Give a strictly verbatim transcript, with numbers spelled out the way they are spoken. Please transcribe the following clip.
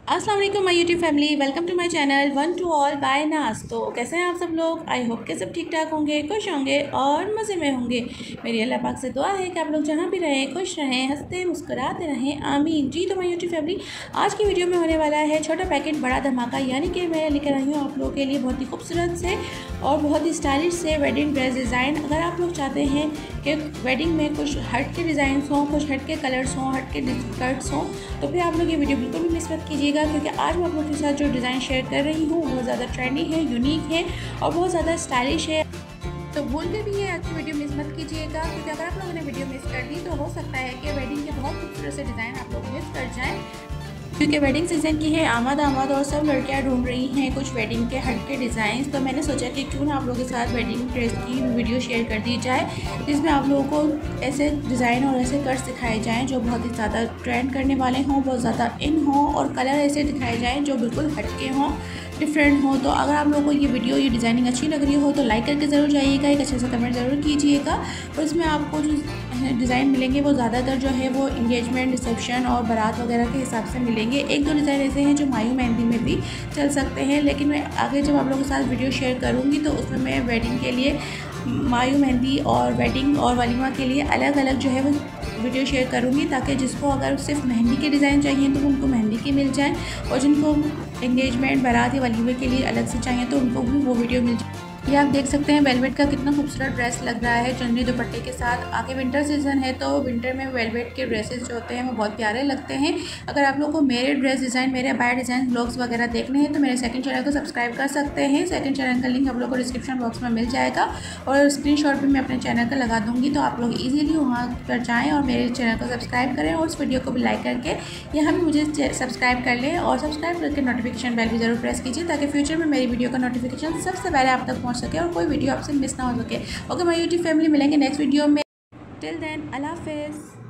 अस्सलाम वालेकुम my YouTube family, welcome to my channel one to all by Naaz. तो कैसे हैं आप सब लोग? आई होप के सब ठीक ठाक होंगे, खुश होंगे और मज़े में होंगे। मेरी अल्लाह पाक से दुआ है कि आप लोग जहाँ भी रहें खुश रहें, हंसते मुस्कुराते रहें, आमीन। जी तो माय यूट्यूब फैमिली, आज की वीडियो में होने वाला है छोटा पैकेट बड़ा धमाका, यानी कि मैं लेकर आई हूँ आप लोगों के लिए बहुत ही खूबसूरत से और बहुत ही स्टाइलिश से वेडिंग ड्रेस डिज़ाइन। अगर आप लोग चाहते हैं कि वेडिंग में कुछ हट के डिज़ाइंस हों, कुछ हट के कलर्स हों, हट के स्कर्ट्स हों, तो फिर आप लोग ये वीडियो बिल्कुल भी मिस मत कीजिएगा, क्योंकि आज मैं आप लोगों के साथ जो डिज़ाइन शेयर कर रही हूँ बहुत ज़्यादा ट्रेंडी है, यूनिक है और बहुत ज़्यादा स्टाइलिश है। तो भूल के भी ये आज की वीडियो मिस मत कीजिएगा, क्योंकि अगर आप लोगों ने वीडियो मिस कर दी तो हो सकता है कि वेडिंग के बहुत खूबसूरत से डिज़ाइन आप लोग मिस कर जाएँ, क्योंकि वेडिंग सीज़न की है आमद आमद और सब लड़कियां ढूंढ रही हैं कुछ वेडिंग के हट के डिज़ाइन। तो मैंने सोचा कि क्यों ना आप लोगों के साथ वेडिंग ड्रेस की वीडियो शेयर कर दी जाए, जिसमें आप लोगों को ऐसे डिज़ाइन और ऐसे कट्स दिखाए जाएं जो बहुत ही ज़्यादा ट्रेंड करने वाले हों, बहुत ज़्यादा इन हों, और कलर ऐसे दिखाए जाएँ जो बिल्कुल हटके हों, डिफरेंट हो। तो अगर आप लोगों को ये वीडियो ये डिज़ाइनिंग अच्छी लग रही हो तो लाइक करके ज़रूर जाइएगा, एक अच्छे से कमेंट ज़रूर कीजिएगा। और इसमें आपको जो डिज़ाइन मिलेंगे वो ज़्यादातर जो है वो इंगेजमेंट, रिसेप्शन और बारात वगैरह के हिसाब से मिलेंगे। एक दो डिज़ाइन ऐसे हैं जो मायू मेहंदी में भी चल सकते हैं, लेकिन मैं आगे जब आप लोगों के साथ वीडियो शेयर करूँगी तो उसमें मैं वेडिंग के लिए मायू मेहंदी और वेडिंग और वलीमा के लिए अलग अलग जो है वो वीडियो शेयर करूँगी, ताकि जिसको अगर सिर्फ मेहंदी के डिज़ाइन चाहिए तो उनको मेहंदी के मिल जाए, और जिनको एंगेजमेंट, बारात या वलीमे के लिए अलग से चाहिए तो उनको भी वो वीडियो मिल जाए। ये आप देख सकते हैं वेलवेट का कितना खूबसूरत ड्रेस लग रहा है चुन्नी दुपट्टे के साथ। आगे विंटर सीज़न है तो विंटर में वेलवेट के ड्रेसेस जो होते हैं वो बहुत प्यारे लगते हैं। अगर आप लोगों को मेरे ड्रेस डिज़ाइन, मेरे अबाया डिज़ाइन ब्लॉग्स वगैरह देखने हैं तो मेरे सेकंड चैनल को सब्सक्राइब कर सकते हैं। सेकंड चैनल का लिंक आप लोगों को डिस्क्रिप्शन बॉक्स में मिल जाएगा, और स्क्रीनशॉट भी मैं अपने चैनल का लगा दूँगी, तो आप लोग ईजिली वहाँ पर जाएँ और मेरे चैनल को सब्सक्राइब करें और उस वीडियो को भी लाइक करके यहाँ भी मुझे सब्सक्राइब कर लें, और सब्सक्राइब करके नोटिफिकेशन बेल भी ज़रूर प्रेस कीजिए, ताकि फ्यूचर में मेरी वीडियो का नोटिफिकेशन सबसे पहले आप तक पहुँच सके और कोई वीडियो आपसे मिस ना हो सके। ओके माय यूट्यूब फैमिली, मिलेंगे नेक्स्ट वीडियो में। टिल देन अल्लाह हाफिज़।